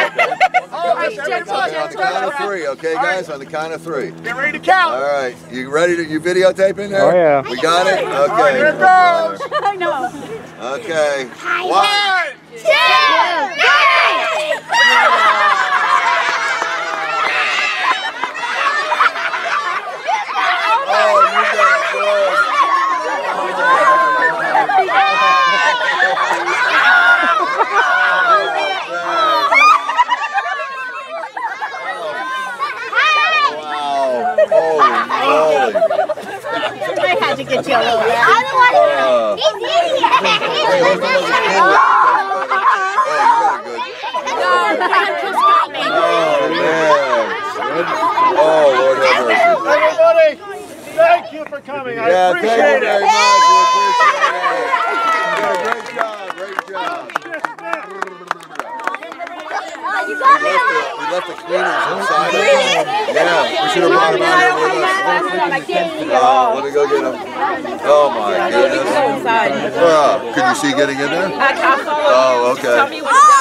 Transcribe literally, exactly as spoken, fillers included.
On the count of three, okay, guys? On the count of three. Get ready to count. All right. You ready to, you videotaping there? Oh, yeah. We got it? Okay. All right, here it goes. I know. Okay. One, two, three! Oh, you got it good. I had to get you a little bit. Otherwise, Uh, he's idiot. Hey, look, look, look. Oh, man. Oh, Lord have mercy. everybody, thank you for coming. I Yeah, appreciate thank you it. very much. We appreciate it. You did a great job, great job. You got me. We left the, we left the cleaners inside. Yeah, we should have brought them out here with us. Uh, let me go get them. Oh, my goodness. Uh, could you see getting in there? I, I follow Oh, you. okay. Tell me what's